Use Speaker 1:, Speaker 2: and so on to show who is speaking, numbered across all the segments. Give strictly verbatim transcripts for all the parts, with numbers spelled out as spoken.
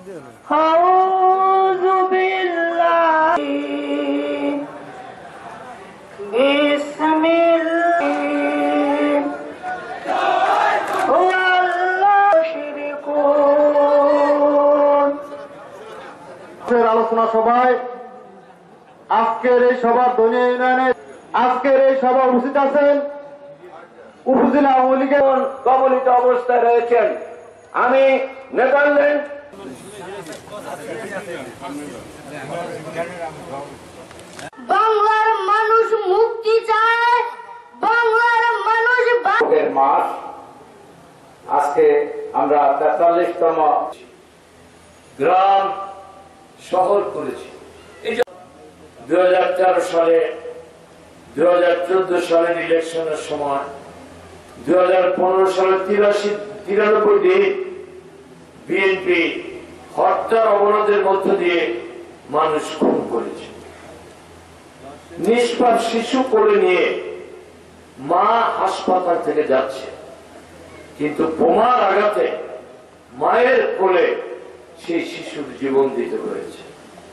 Speaker 1: আউযু বিল্লাহি
Speaker 2: আলোচনা সভায় আজকের এই সভার ধনিয়া ইউনিয়নের আজকের এই সভা উপস্থিত আছেন উপজেলা আওয়ামী লীগের কবলিত অবস্থায় রয়েছেন। আমি নেদারল্যান্ড
Speaker 3: বাংলার মানুষ মুক্তি চায়, বাংলার মানুষ
Speaker 2: মাস আজকে আমরা তেতাল্লিশতম
Speaker 4: গ্রাম শহর করেছি। দুই হাজার তেরো সালে দুই হাজার চোদ্দ সালের ইলেকশনের সময় দুই হাজার পনেরো সালে তিরাশি তিরানব্বই দিন বিএনপি হত্যার অবরোধের মধ্য দিয়ে মানুষ খুন করেছে। নিষ্পাপ শিশু কোলে নিয়ে মা হাসপাতাল থেকে যাচ্ছে, কিন্তু বোমার আঘাতে মায়ের কোলে সেই শিশুর জীবন দিতে হয়েছে।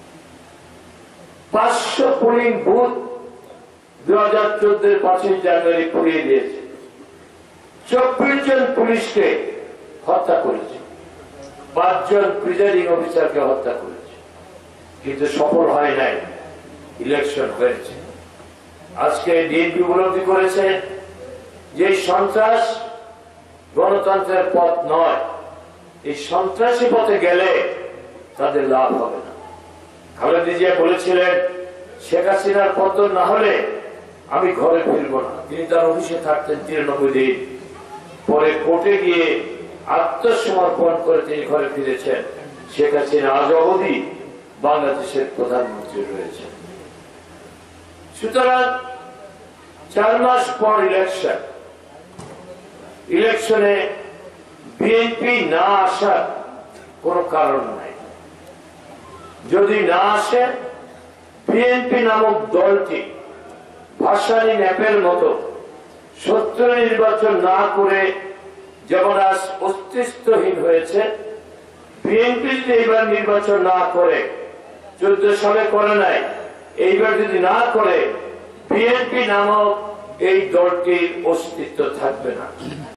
Speaker 4: পাঁচশো পোলিং বুথ দু হাজার চোদ্দের পাঁচই জানুয়ারি পুড়িয়ে দিয়েছে। চব্বিশ জন পুলিশকে হত্যা করেছে, পাঁচজন প্রিজাইডিং অফিসারকে হত্যা করেছে, কিন্তু সফল হয় নাই, ইলেকশন হয়েছে। আজকে বিএনপি উপলব্ধি করেছে যে সন্ত্রাস গণতন্ত্রের পথ নয়, এই সন্ত্রাসী পথে গেলে তাদের লাভ হবে না। খালেদা জিয়া বলেছিলেন শেখ হাসিনার পতন না হলে আমি ঘরে ফিরব না। তিনি তার অফিসে থাকতেন তিরানব্বই দিন, পরে কোর্টে গিয়ে আত্মসমর্পণ করে তিনি ঘরে ফিরেছেন। শেখ হাসিনা আজ অবধি বাংলাদেশের প্রধানমন্ত্রী রয়েছেন। সুতরাং চার মাস পর ইলেকশন, ইলেকশনে বিএনপি না আসার কোন কারণ নাই। যদি না আসে, বিএনপি নামক দলটি ভাসানী ন্যাপের মতো সত্য নির্বাচন না করে যেমন আজ অস্তিত্বহীন হয়েছে, বিএনপি যদি এইবার নির্বাচন না করে, চোদ্দ সালে করে নাই, এইবার যদি না করে, বিএনপি নামক এই দলটির অস্তিত্ব থাকবে না।